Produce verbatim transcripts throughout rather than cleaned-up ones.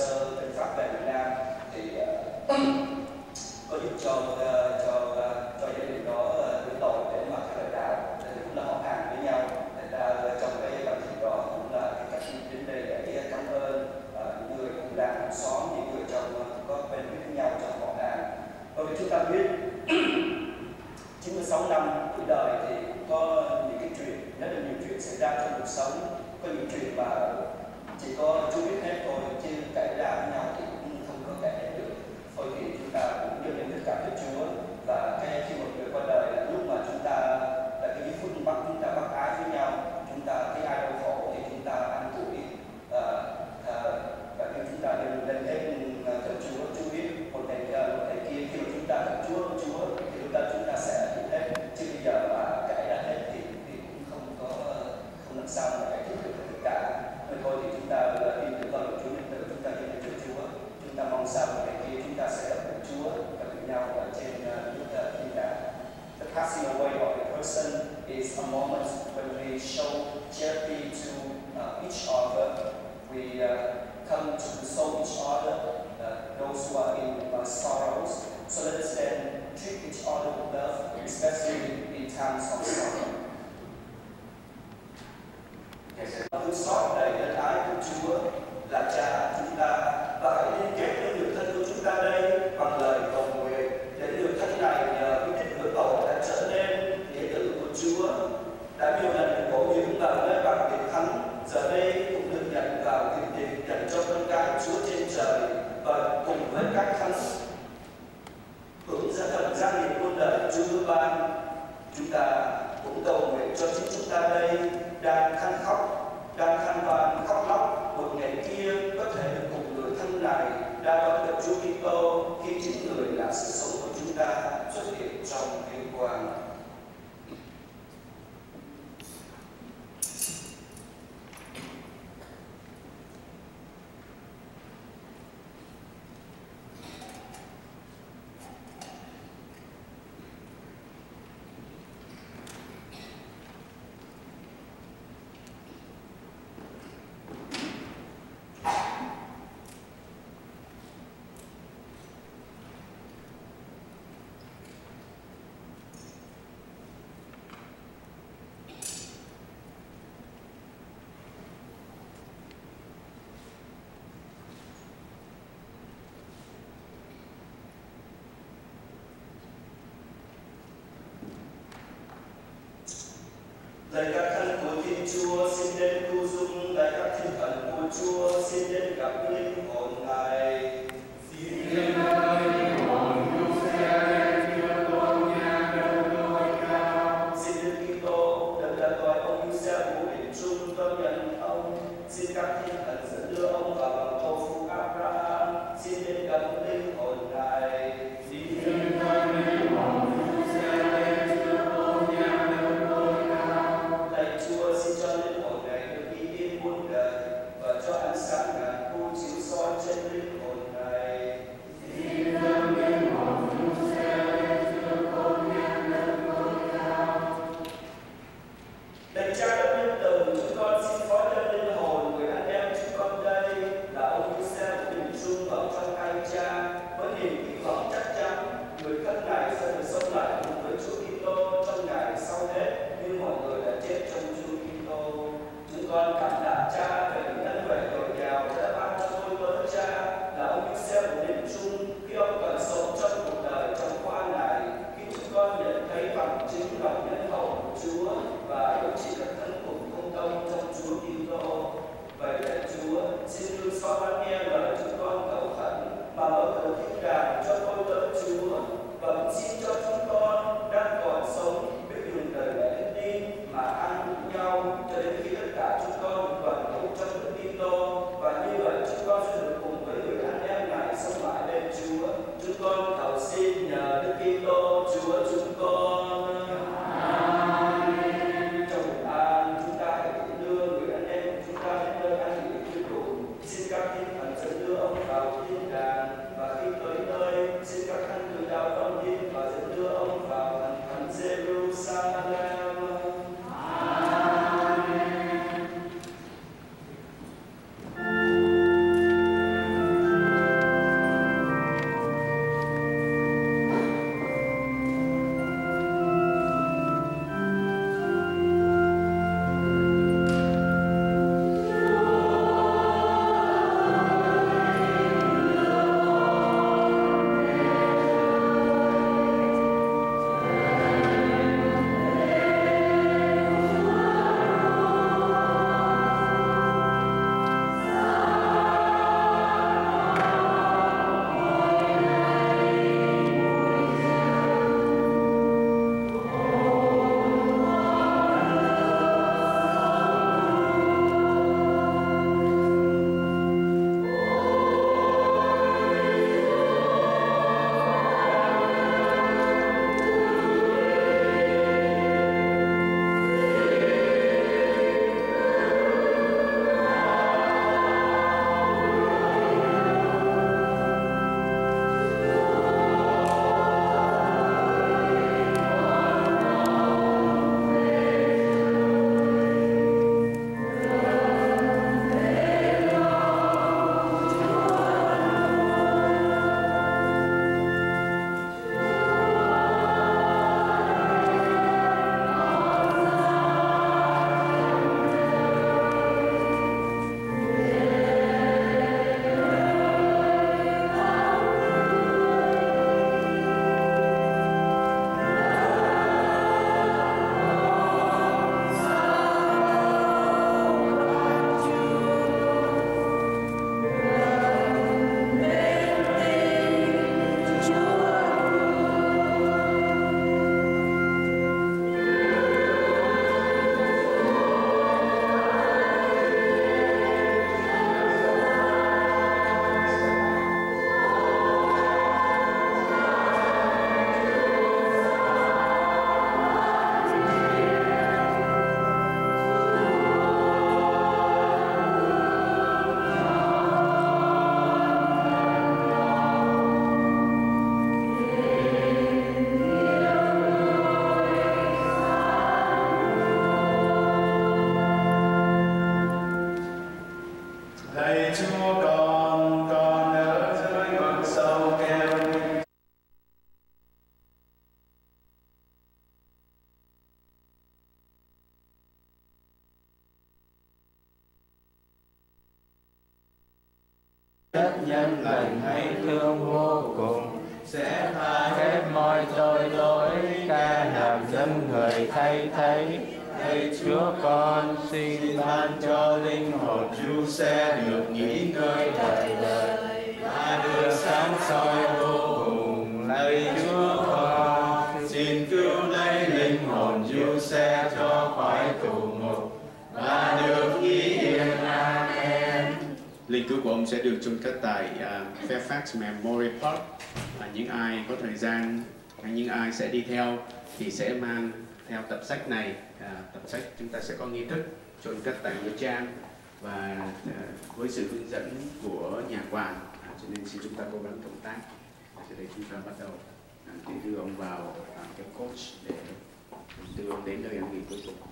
sơ bên Pháp về Việt Nam thì uh, có giúp cho uh, cho uh, cho gia đình đó uh, tội để mà cái lời đạo thì cũng là họ hàng với nhau. Thành ra uh, trong cái bài thuyết đó cũng là cái cách đến đây để cảm ơn uh, những người cùng đang hàng xóm, những người trong uh, có bên với nhau trong họ hàng. Bởi vì chúng ta biết chín mươi sáu năm tuổi đời thì cũng có những cái chuyện, rất là nhiều chuyện xảy ra trong cuộc sống. Có những chuyện mà chỉ có Chúa biết hết thôi, chứ kể ra với nhau thì cũng không có kể hết được. Thôi thì chúng ta cũng đưa lên tất cả với Chúa. Và cái khi một người qua đời là lúc mà chúng ta là cái giây phút bắt chúng ta bác ái với nhau, chúng ta thấy ai đau khổ thì chúng ta an ủi à, à, và khi chúng ta lên lên hết cho Chúa. Chúa biết một ngày một ngày kia khi mà chúng ta gặp Chúa Chúa thì lúc đó chúng ta sẽ hiểu hết. Chứ bây giờ mà kể ra hết thì, thì cũng không có không làm sao mà kể được tất cả. Nên thôi thì chúng ta tin tưởng vào lời Chúa nên từ chúng ta tin tưởng cho Chúa. Chúng ta mong sao một ngày kia chúng ta sẽ gặp được Chúa, gặp được nhau ở trên nước thiên đàng. The passing away of a person is a moment when we show charity to uh, each other. We uh, come to console each other, uh, those who are in uh, sorrows. So let us then treat each other with love, especially in times of sorrow. Thương xót đầy ân ái của Chúa là Cha chúng ta, và hãy liên kết với người thân của chúng ta đây bằng lời cầu nguyện để người thân này nhờ cái tích cửa cầu đã trở nên nghĩa tử của Chúa, đã nhiều lần được bổ dưỡng vào nơi bằng tiệc thánh, giờ đây cũng được nhận vào tiệc tiệc dành cho con cái Chúa trên trời, và cùng với các thánh hưởng dẫn thần gia nghiệp muôn đời Chúa ban. Chúng ta cũng cầu nguyện cho chính chúng ta đây đang than khóc, đang than van khóc lóc, một ngày kia có thể được cùng người thân này đã đón được Chúa Kitô khi chính người là sự sống của chúng ta xuất hiện trong vinh quang. Lạy các thánh của Thiên Chúa, xin đến cứu giúp. Lạy các thiên thần của Chúa, xin đến gặp linh hồn Ngài. Xin đến gặp linh hồn Giuse, Chúa Tôn nhà đầu đôi cao. Xin đến Kitô, đấng đã gọi ông Giuse của đền trung công nhận ông. Xin các thiên thần dẫn đưa ông vào bằng tổ phụ Abraham. Xin đến gặp linh hồn Ngài. Xin đến gặp linh hồn Giuse, Chúa Tôn nhà đầu đôi cao. Chúa xin cho linh hồn này được đi yên muôn đời và cho ánh sáng ngàn thu chiếu soi trên linh hồn này. Xin dâng linh hồn Giuse, Chúa Tôn nhà đầu đôi cao. Lạy Cha đất nhân từ, chúng con xin phó dâng linh hồn người anh em chúng con đây là ông Giuse của Bình Trung vào trong tay Cha với niềm hy vọng chắc chắn người thân này sẽ được sống lại cùng với Chúa Kitô trong ngày sau hết như mọi người đã chết trong Chúa Kitô. Chúng con cảm tạ Cha về những ân huệ dồi dào đã ban cho tôi với Cha là ông Giuse của Bình Trung khi ông còn sống trong cuộc đời trong khoa này, khi chúng con nhận thấy bằng chứng lòng nhân hậu của Chúa và yêu trị các thân cùng công công trong Chúa Kitô. Vậy lạy Chúa, xin thương xót lắng nghe lời chúng con cầu khẩn mà mở cửa thiên đàng cho tôi với Chúa, và cũng xin cho chúng con đang còn sống biết dùng đời lẽ đức tin mà an ủi nhau cho đến khi tất cả chúng con được đoàn tụ trong Đức Kitô, và như vậy chúng con sẽ được cùng với người anh em này sống mãi bên Chúa. Chúng con cầu xin nhờ Đức Kitô Chúa chúng con. Amen. Trong bình an chúng ta hãy đưa người anh em của chúng ta đến nơi an nghỉ tuyệt đủ. Xin các thiên thần dẫn đưa ông vào thiên đàng, và khi tới nơi xin các thánh tử đạo con tin và dẫn đưa ông vào thành thánh Jerusalem. Amen. Rất nhân lành hãy thương vô cùng, sẽ tha hết mọi tội lỗi, ca làm dân người thay thấy. Hỡi Chúa con xin ban cho linh hồn Chúa sẽ được nghỉ ngơi đời đời và được sáng soi vô cùng. Lạy Chúa con xin cứu lấy linh hồn Chúa sẽ cho khỏi tù ngục và được nghỉ yên. Amen. Linh cữu của ông sẽ được chôn cất tại uh, Fairfax Memorial Park. Và những ai có thời gian hay những ai sẽ đi theo thì sẽ mang theo tập sách này. À, tập sách chúng ta sẽ có nghi thức chôn cất tại nghĩa trang và uh, với sự hướng dẫn của nhà quản, à, cho nên xin chúng ta cố gắng cộng tác. Sau đây chúng ta bắt đầu à, tiến đưa ông vào à, cái coach để đưa ông đến nơi an nghỉ cuối cùng.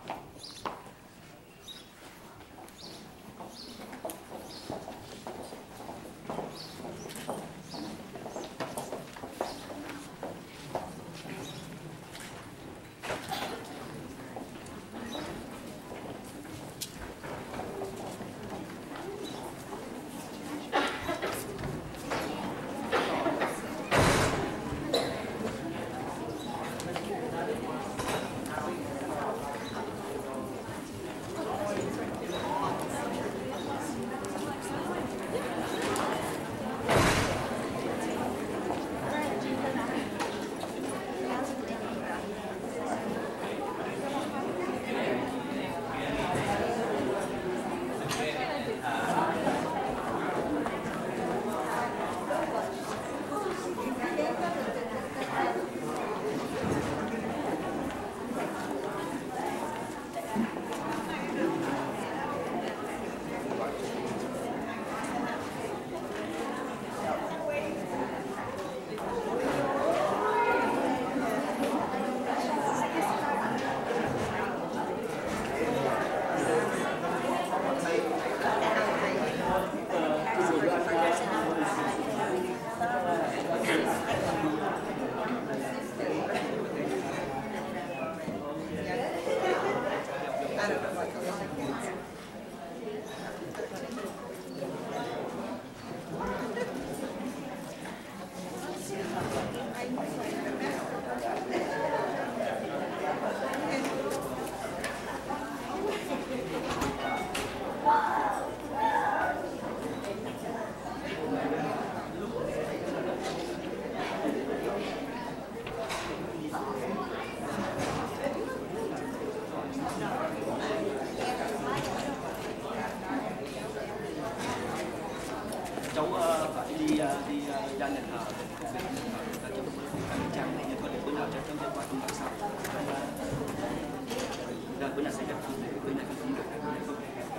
Cháu uh, phải đi uh, đi uh, ra nhà thờ để cháu phải trang này có để bữa nào cho cháu đi qua công tác sau. Đợt bữa nào sẽ gặp bữa nào không được bữa nào không.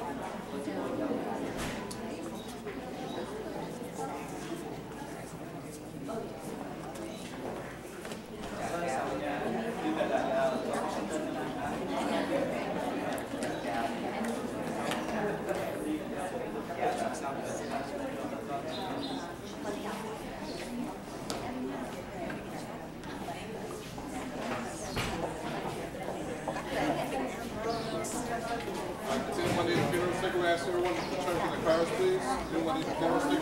Everyone return to the cars, please. Anyone need a camera stick?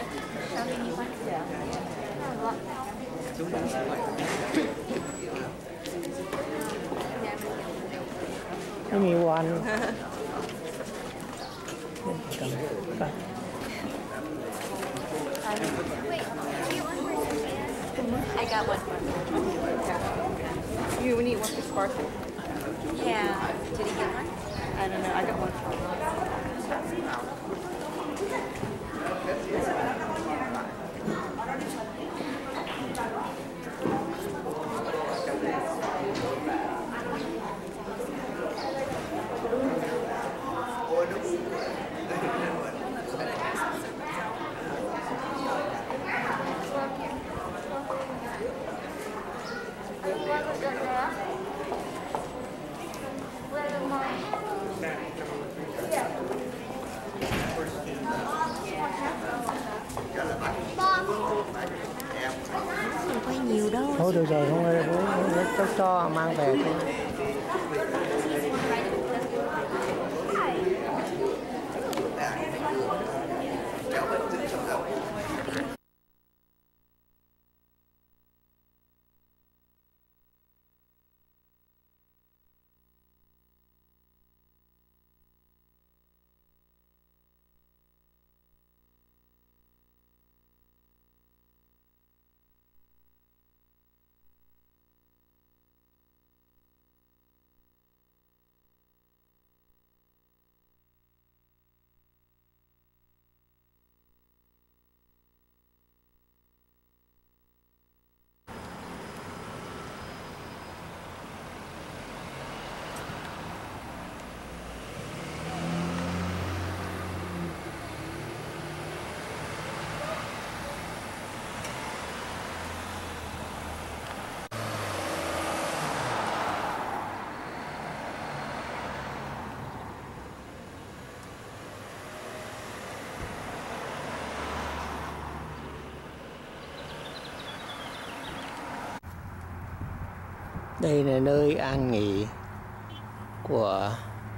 Give me one. I got one. You need one for Sparkle. Yeah. Did he get one? I don't know. I got one. Không có nhiều đâu. Thôi được rồi, không ơi, bố cho mang về thôi. Hãy subscribe cho kênh Ghiền Mì Gõ để không bỏ lỡ những video hấp dẫn. Đây là nơi an nghỉ của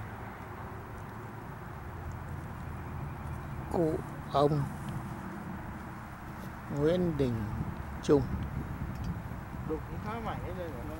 cụ ông Nguyễn Đình Trung. Đục cũng khá mảnh đấy đây của nó.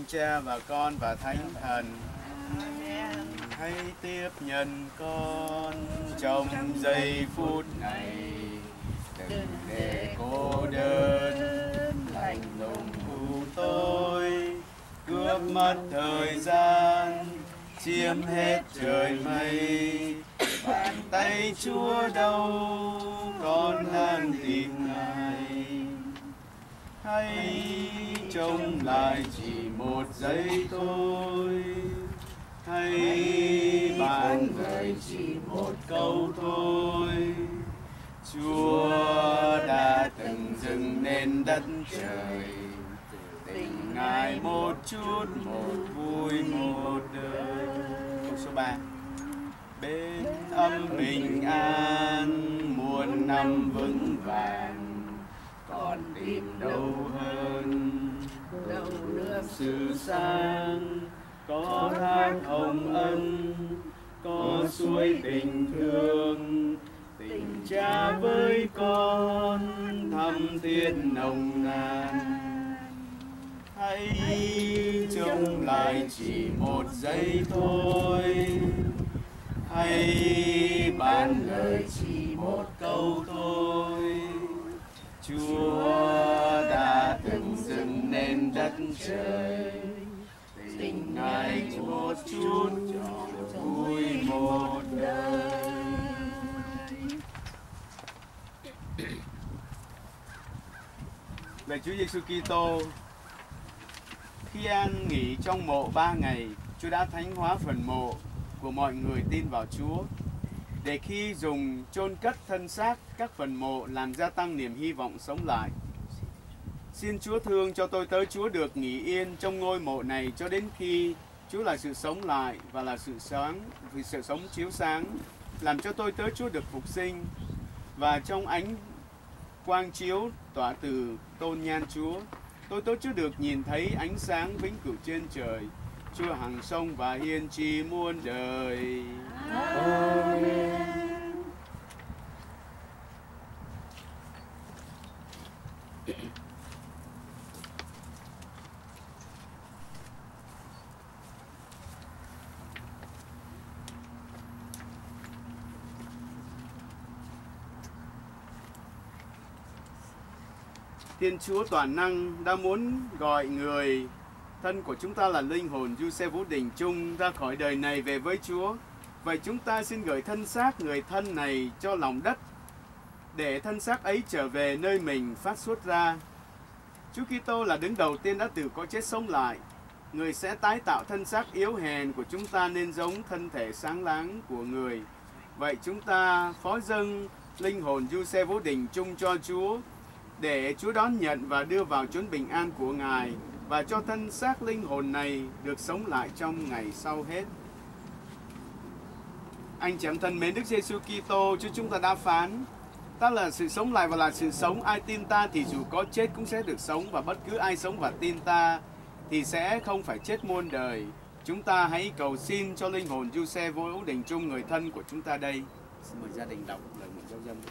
Cha và Con và Thánh Thần. Hãy tiếp nhận con trong giây phút này, đừng để cô đơn lạnh lùng của tôi, cướp mất thời gian, chiếm hết trời mây. Bàn tay Chúa đâu, con đang tìm Ngài. Hãy trông lại chỉ một giây thôi, hãy ban lời chỉ một câu thôi. Chúa đã từng dựng nên đất trời, tình Ngài một chút, một vui, một đời. Câu số ba. Bên âm bình an, muôn năm vững vàng, còn tìm đâu hơn, đâu được sự sáng. Có thác hồng ân, có suối tình thương, tình cha với con thắm thiết nồng nàn. Hãy trông lại chỉ một giây thôi, hãy ban lời chỉ một câu thôi. Chúa đã từng dựng nên đất trời, tình Ngài một chút cho vui một đời. Lạy Chúa Giêsu Kitô, khi an nghỉ trong mộ ba ngày, Chúa đã thánh hóa phần mộ của mọi người tin vào Chúa, để khi dùng chôn cất thân xác các phần mộ làm gia tăng niềm hy vọng sống lại. Xin Chúa thương cho tôi tớ Chúa được nghỉ yên trong ngôi mộ này cho đến khi Chúa là sự sống lại và là sự sáng, vì sự sống chiếu sáng, làm cho tôi tớ Chúa được phục sinh, và trong ánh quang chiếu tỏa từ tôn nhan Chúa, tôi tớ Chúa được nhìn thấy ánh sáng vĩnh cửu trên trời. Chúa hằng sống và hiên tri muôn đời. Amen. Thiên Chúa toàn năng đã muốn gọi người thân của chúng ta là linh hồn Giuse Vũ Đình Trung ra khỏi đời này về với Chúa. Vậy chúng ta xin gửi thân xác người thân này cho lòng đất, để thân xác ấy trở về nơi mình phát xuất ra. Chúa Kitô là đứng đầu tiên đã từ cõi chết sống lại. Người sẽ tái tạo thân xác yếu hèn của chúng ta nên giống thân thể sáng láng của người. Vậy chúng ta phó dâng linh hồn Giuse Vũ Đình Trung cho Chúa, để Chúa đón nhận và đưa vào chốn bình an của Ngài, và cho thân xác linh hồn này được sống lại trong ngày sau hết. Anh chị em thân mến, Đức Giêsu Kitô Chúa chúng ta đã phán: ta là sự sống lại và là sự sống, ai tin ta thì dù có chết cũng sẽ được sống, và bất cứ ai sống và tin ta thì sẽ không phải chết muôn đời. Chúng ta hãy cầu xin cho linh hồn Giuse Vũ Đình Trung, người thân của chúng ta đây. Xin mời gia đình đọc lời nguyện giáo dân.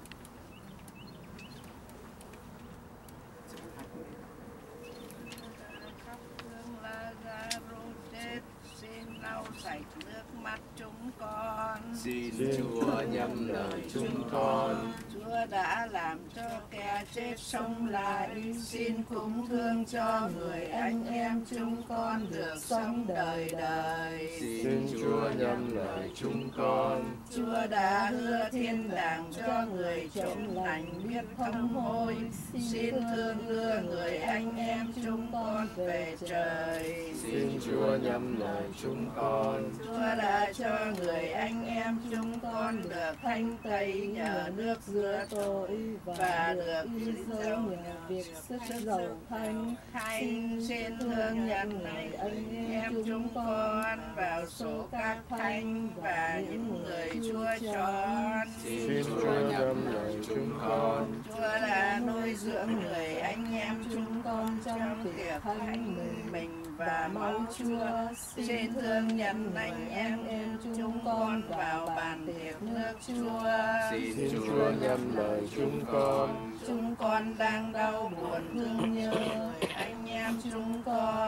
Xin lau sạch nước mắt chúng con. Xin Chúa nhậm lời chúng con. Chúa đã làm cho kẻ chết sống lại. Xin cúng thương cho người anh em chúng con được sống đời đời. Xin Chúa nhậm lời chúng con. Chúa đã hứa thiên đàng cho người trộm lành biết thông hối. Xin thương đưa người anh em chúng con về trời. Xin Chúa nhậm lời chúng con. Chúa đã cho người anh em chúng con được thanh tẩy nhờ nước rửa tội và được dấu nhờ việc sức dầu thánh. Khanh xin thương nhận này anh em chúng con vào số các thánh và những người Chúa chọn. Xin Chúa nhậm lời chúng con. Chúa đã nuôi dưỡng người anh em chúng con trong tiệc thánh mình và máu Chúa. Xin thương nhận anh em em chúng con vào bàn tiệc nước Chúa. Xin Chúa nhậm lời chúng con. Chúng con đang đau buồn thương nhớ anh em chúng con.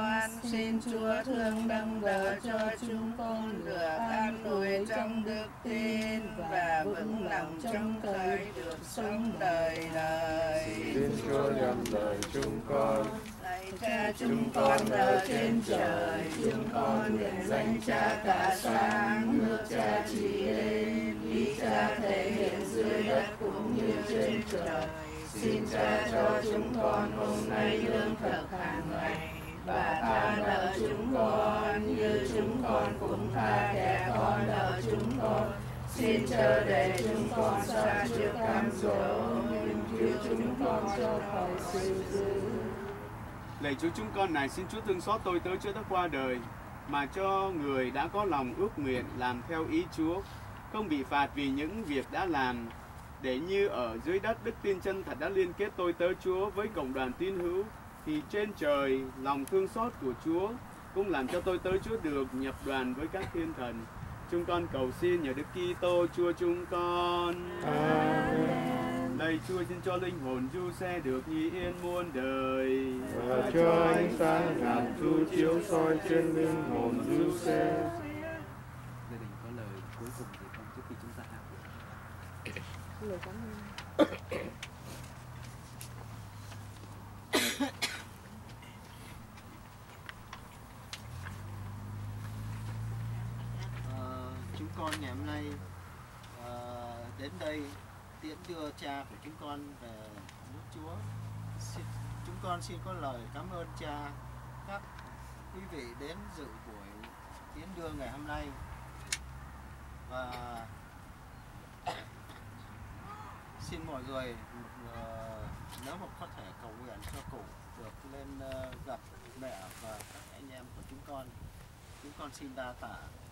Xin Chúa thương nâng đỡ cho chúng con được an ủi trong đức tin và vững lòng trong khởi được sống đời đời. Xin Chúa nhằm đời chúng con. Lạy Cha chúng con ở trên trời, chúng con nguyện danh Cha tỏa sáng, nước Cha trị lên, ý Cha thể hiện dưới đất cũng như trên trời. Xin Cha cho chúng con hôm nay lương thực hàng ngày, và tha nợ chúng con như chúng con cũng tha kẻ có nợ chúng con. Xin chớ để chúng con xa trước cám dỗ, nhưng cứu chúng con cho khỏi sự dữ. Lạy Chúa chúng con này, xin Chúa thương xót tôi tớ chưa đã qua đời, mà cho người đã có lòng ước nguyện làm theo ý Chúa, không bị phạt vì những việc đã làm, để như ở dưới đất đức tin chân thật đã liên kết tôi tớ Chúa với cộng đoàn tín hữu, thì trên trời lòng thương xót của Chúa cũng làm cho tôi tớ Chúa được nhập đoàn với các thiên thần. Chúng con cầu xin nhờ Đức Kitô Chúa chúng con. Amen. Lạy Chúa, xin cho linh hồn du xe được như yên muôn đời, Và cho ánh sáng ngàn thu chiếu soi trên linh hồn du xe. Gia đình có lời cuối cùng gì không trước khi chúng ta hát? Lời cảm ơn. Chúng con ngày hôm nay uh, đến đây tiễn đưa cha của chúng con về nước Chúa. Xin, chúng con xin có lời cảm ơn cha, các quý vị đến dự buổi tiễn đưa ngày hôm nay, và xin mọi người uh, nếu mà có thể cầu nguyện cho cụ được lên uh, gặp mẹ và các anh em của chúng con. Chúng con xin đa tạ.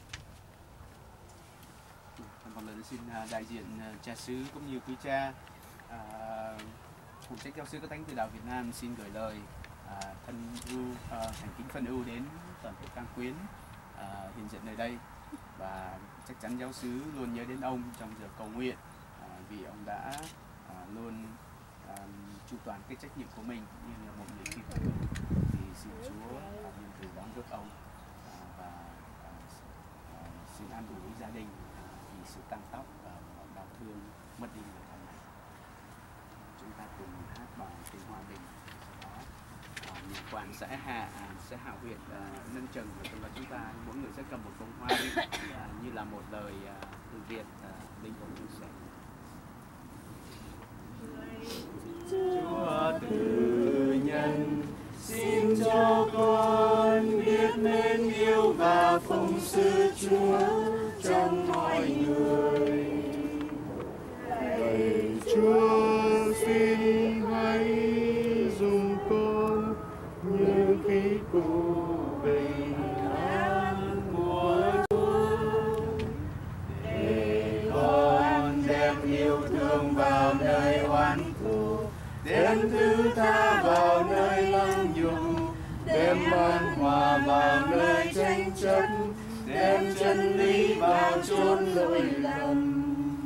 Một lần xin đại diện cha xứ cũng như quý cha, à, phụ trách giáo xứ các thánh từ đạo Việt Nam xin gửi lời à, thân ưu, à, thành kính phân ưu đến toàn thể các quyến à, hiện diện nơi đây, và chắc chắn giáo xứ luôn nhớ đến ông trong giờ cầu nguyện, à, vì ông đã à, luôn à, chu toàn cái trách nhiệm của mình như là một người Kitô hữu. Thì xin Chúa à, nhân từ đón rước ông à, và à, à, xin an ủi gia đình vì sự tăng tóc và đau thương mất đi người thân này. Chúng ta cùng hát bài tiếng Hòa Bình. Sau đó à, nhà quản sẽ hạ à, sẽ hạ huyện à, nâng trần, và trong đó chúng ta mỗi người sẽ cầm một bông hoa đi, à, như là một lời à, từ Việt à, linh hồn chúng sẽ. Chúa từ nhân xin cho con biết mến yêu và phụng sự Chúa trong mọi người. Lạy Chúa, xin hãy dùng con như khí cụ bình an của Chúa, để con đem yêu thương vào nơi oán thù, đem thứ tha vào nơi lăng nhục, đem an hòa vào nơi tranh chấp, đem chân lý vào chốn lỗi lầm.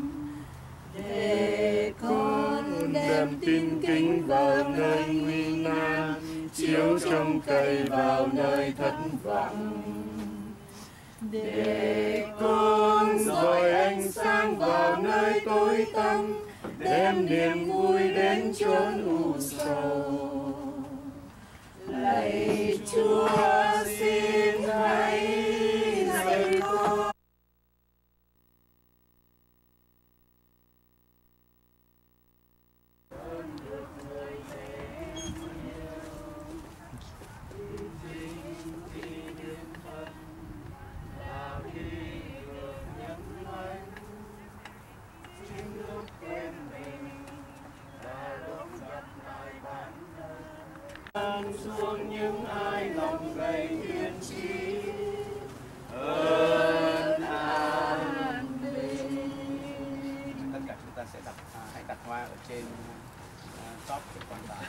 Để con đem tin kính vào nơi nguy nan, chiếu trông cậy vào nơi thất vọng. Để con dọi ánh sáng vào nơi tối tăm, đem niềm vui đến chốn u sầu. Lạy Chúa, xin hãy dạy con. Xuống những ai lòng đầy thiên trí ơn an bình. Tất cả chúng ta sẽ đặt à, hãy đặt hoa ở trên à, top của quan tài.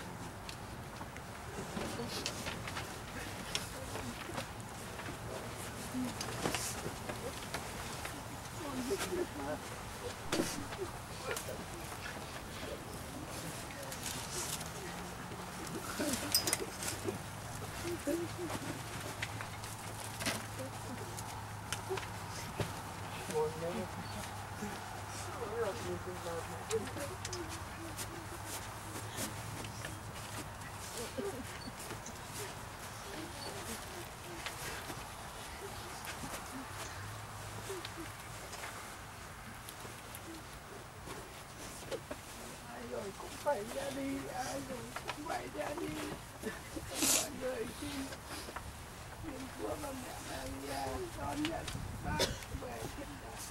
ra đi, ai rồi cũng vậy ra đi. Mọi người xin xin Chúa và mẹ Maria đón nhận bác về thiên đàng.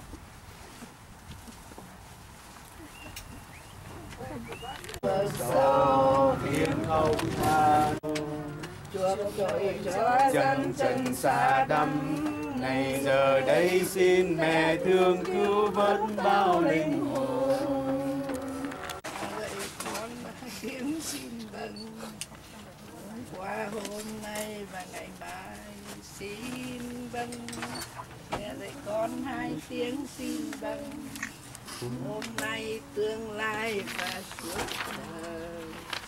Bờ sâu thiên không than, chuộc tội cho chân trần xa đắm. Này giờ đây xin mẹ thương cứu vớt bao linh hồn. vậy con kiếm xin vâng qua hôm nay và ngày mai xin vâng mẹ dạy con hai tiếng xin vâng hôm nay tương lai và suốt đời.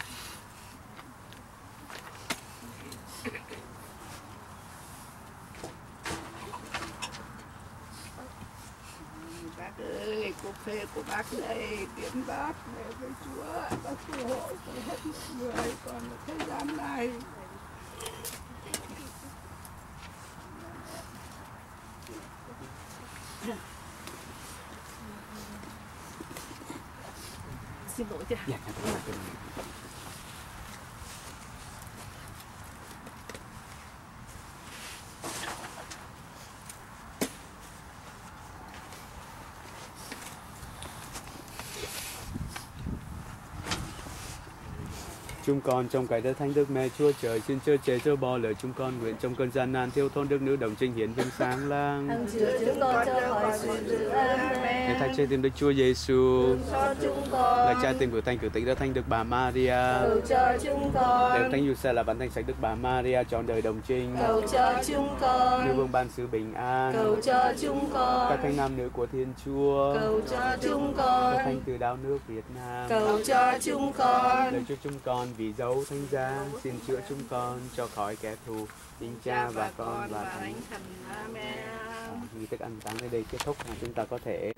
Bác ơi, cục phê của bác đây, tiến bác về với Chúa, bác phù hộ cho hết mọi người còn một thời gian này. Xin lỗi chị. Dạ, chúng con trong cái đất thánh Đức Mẹ Chúa Trời xin chớ chế cho bo lời chúng con nguyện trong cơn gian nan thiếu thốn đức nữ đồng trinh hiển vinh sáng lang. Hằng chứa chúng con cho khỏi sự dữ. Amen. Hãy thay trên tim Đức Chúa Giêsu Cho chúng con. là cha tim của thánh cử tĩnh đất thánh Đức Bà Maria. Cầu cho chúng con. Đức thánh Giuse là bản thánh sạch Đức Bà Maria trọn đời đồng trinh. Cầu cho chúng con. Nữ vương ban sứ bình an. Cầu cho chúng con. Các thánh nam nữ của Thiên Chúa. Cầu cho chúng con. Các thánh từ đạo nước Việt Nam. Cầu cho chúng con. Lời chúc chúng con vì dấu thánh giá xin chữa chúng con cho khỏi kẻ thù, chính cha và con và thánh thần. Amen. nghi thức ăn táng ở đây kết thúc và chúng ta có thể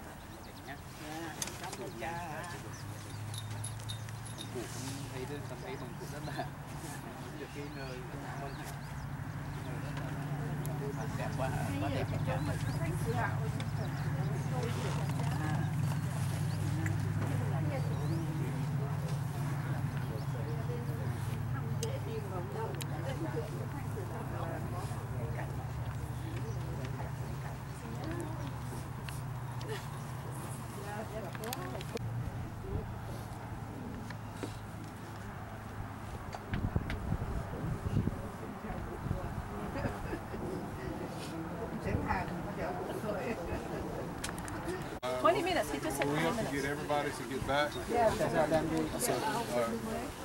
đẹp quá, quá đẹp. twenty minutes. He just said We twenty have to minutes. get everybody to get back. Yeah. All right.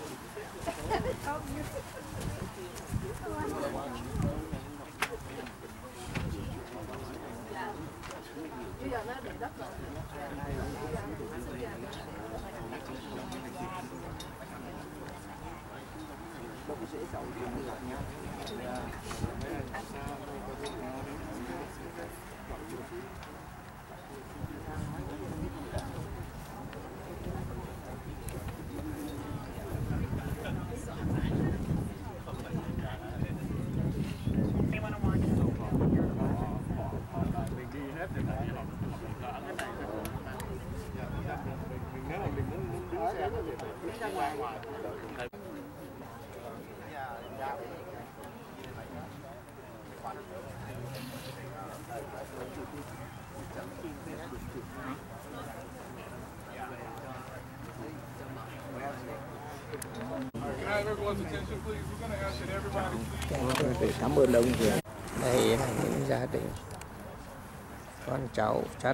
Can I have everyone's attention, please? We're going to ask that everybody please. Cảm ơn ông Hiền. Đây là những gia đình con cháu chất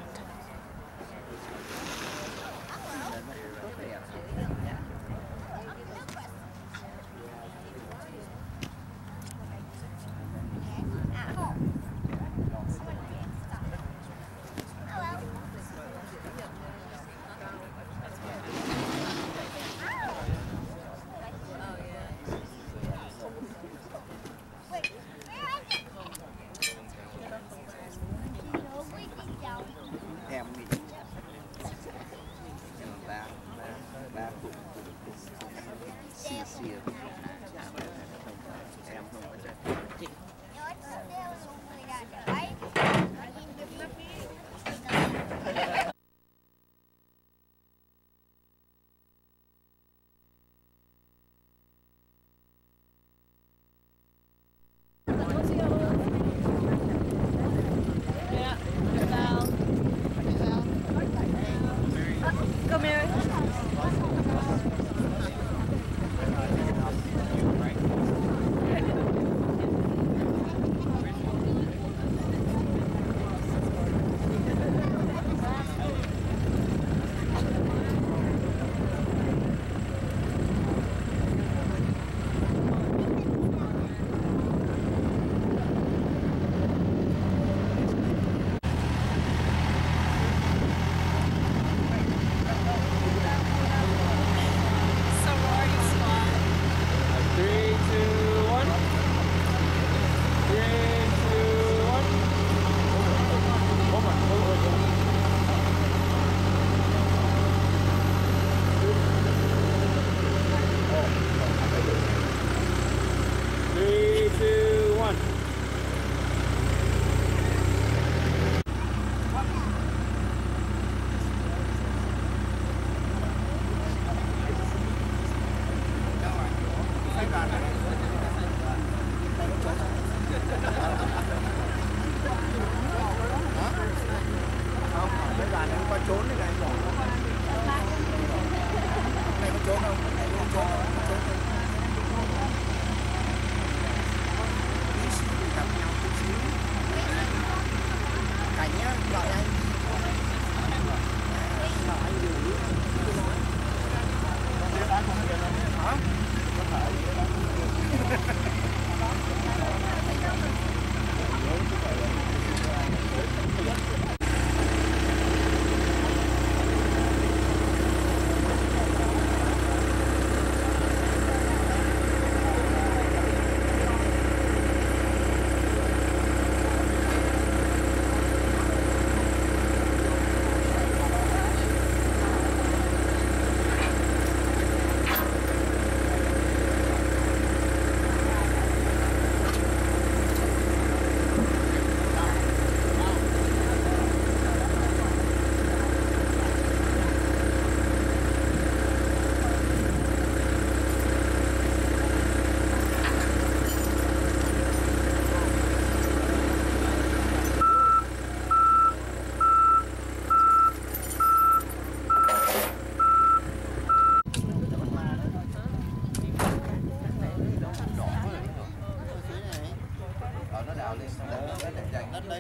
đất đây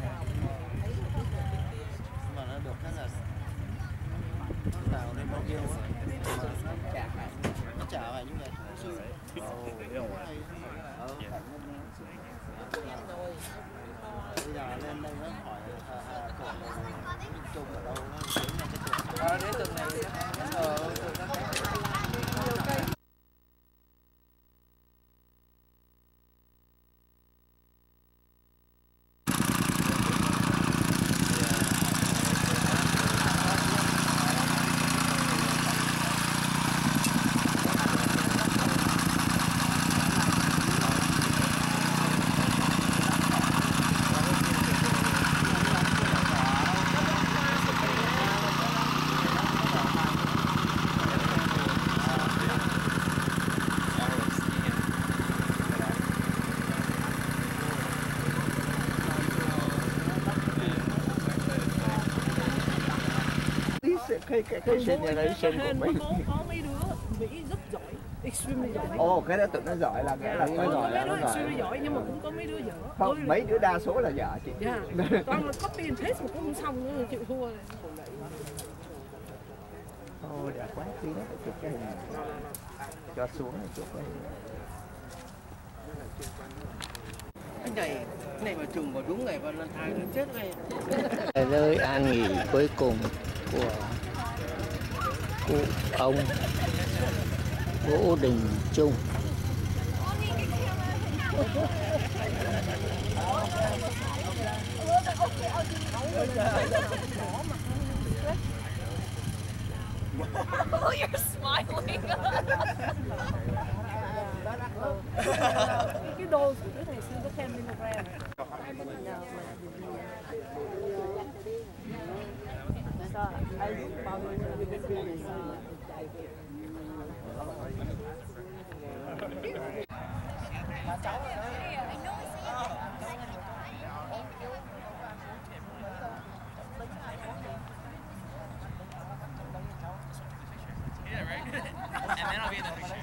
mà nó được cái là tạo nên bao nhiêu nó trả lại như vậy. Bây giờ lên đây nó hỏi cổ Minh Trung ở đâu nó đến là cái chỗ. Đến từng này ở cái cái cái generation của mình. Có mấy đứa Mỹ rất giỏi, extremely giỏi. Ồ, cái đó tụi nó giỏi là nghĩa là nó giỏi là nó giỏi. Extremely giỏi nhưng mà cũng có mấy đứa dở. Không, mấy đứa đa số là dở chị. Dạ. Toàn là copy and paste mà cũng không xong nữa, chịu thua. Thôi đã quá tí nó phải chụp cái hình này. Cho xuống này chụp cái hình. cái này cái này mà trùng vào đúng ngày Valentine nó chết ngay. Nơi an nghỉ cuối cùng của cụ ông Vũ Đình Trung. Oh, you're smiling. Cái đồ cái này xưa có ten milligram. Yeah, right? And then I'll be in the picture.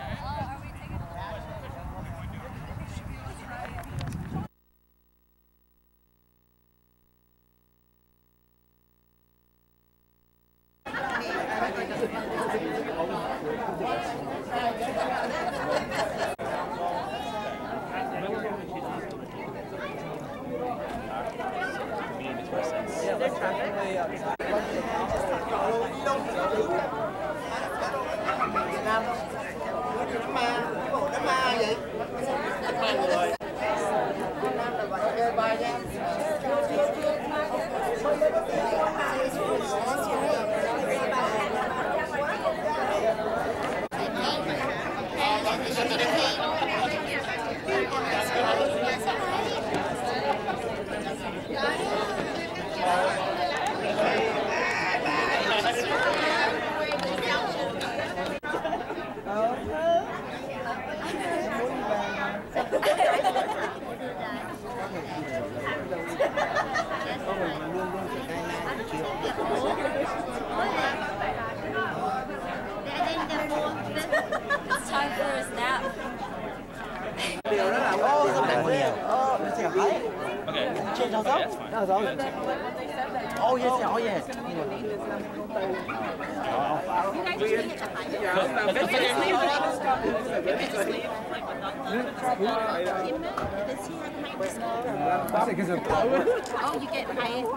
It's time for a nap. Điều đó là ô, không đáng nhiều. Ô, nó sẽ hỏi. Okay. Trên sao dấu? Sao dấu? Oh yes, oh yes. Oh, you get paid.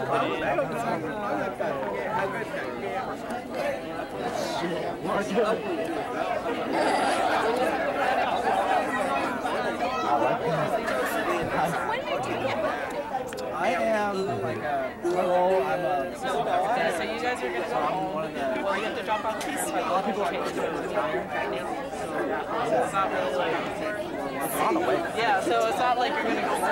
I am like a well, I'm a Okay, so you guys are gonna go one of the well, you have to drop off P C. A lot of people take it to retire. So it's not really like yeah, so it's not like you're gonna go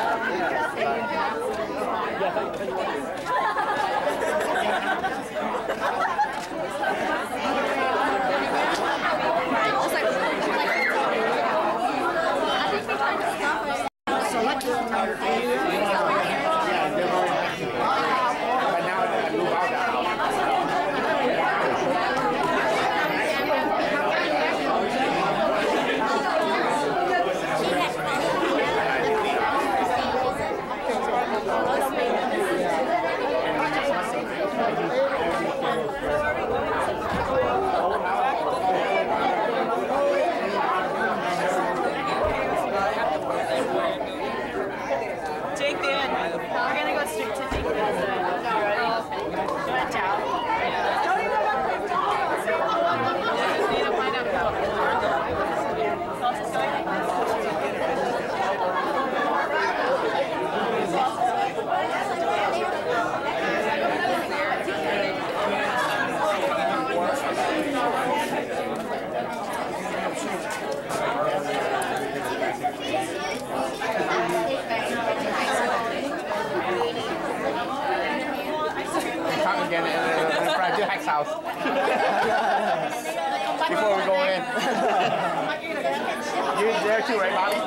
You there too, right, Bobby?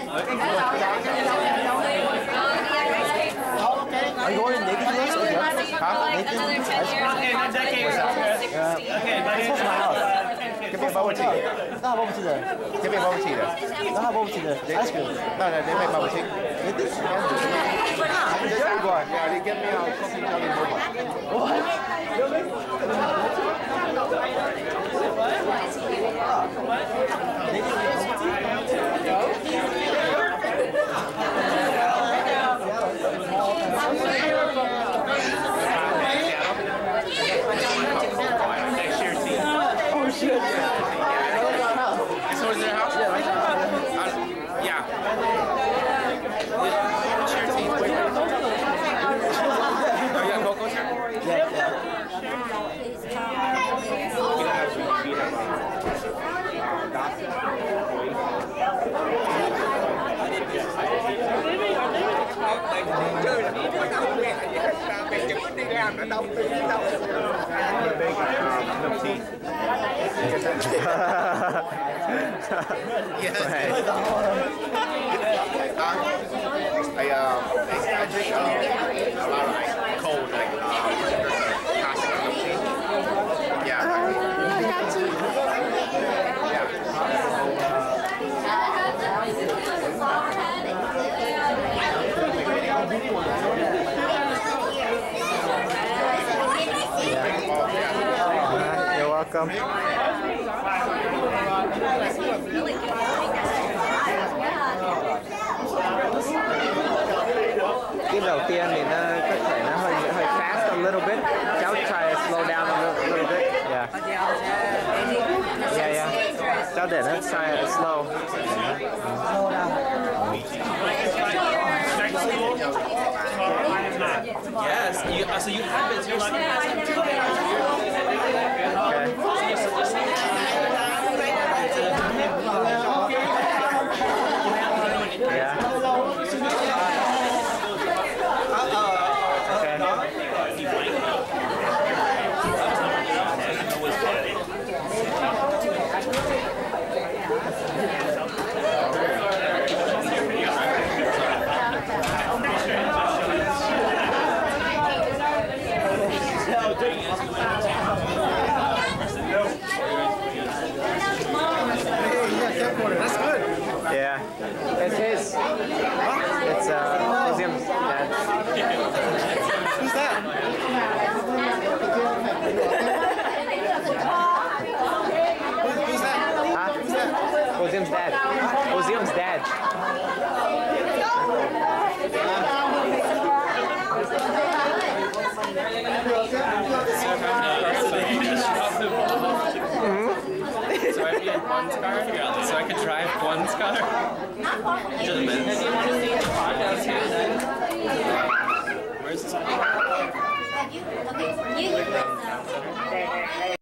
Are you going naked to this? Huh? Naked? Another ten years. Okay, one decade. Okay, buddy. This is my house. Give me a bubble tea. It's not bubble tea there. Give me a bubble tea there. It's not bubble tea there. Ice cream. No, no, they make bubble tea. They do. Jerry bar. Yeah, they give me a cookie jelly boba. What? Really? Oh shit! So is there a house? Yeah. Uh, yeah. Share tea. Oh, yeah, Coco's here? Yeah, yeah. I, uh, I drink uh, a lot of like cold, like um, there's a classic milk tea. Yeah. I got you. Yeah. You're welcome. Cái đầu tiên thì nó có thể nó hơi hơi fast a little bit. Cháu try to slow down a little, little bit. Yeah. Yeah, yeah. Cháu để nó try it slow. Slow down. Yes, you, uh, so you have it. You're That's good. Yeah. It's his. It's uh, Museum's dad. Who's that? Who's that? Huh? Who's that? Museum's dad. Museum's dad. So I get one's car? Yeah, so I could drive one's car? To the Benz. Do you want to see the podcast here then? Where's this? Okay, you use this.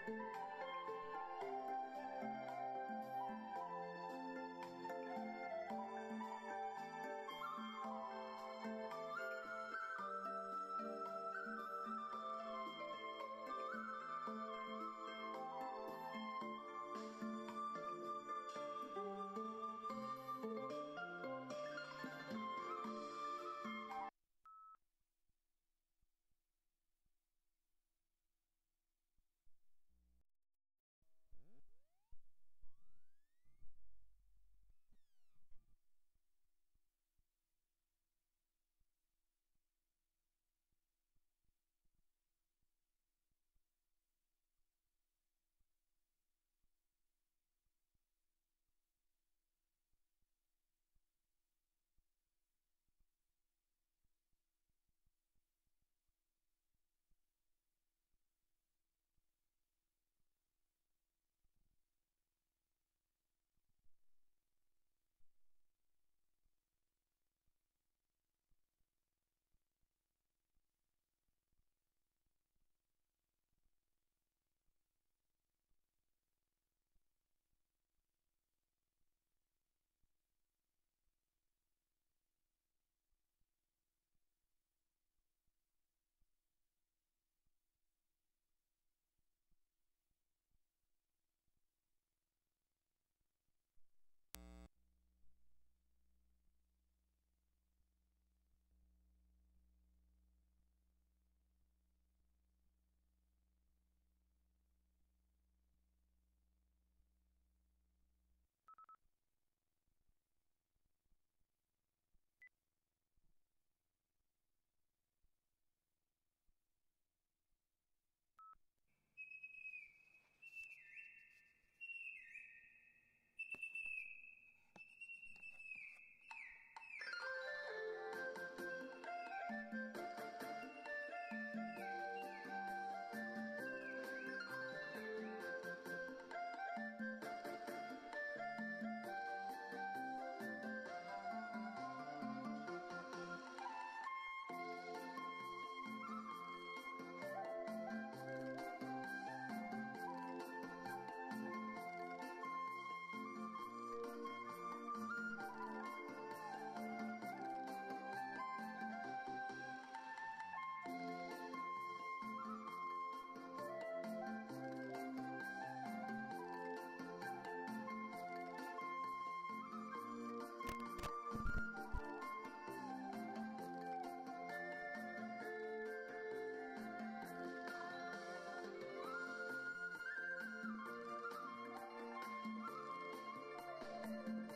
Thank you.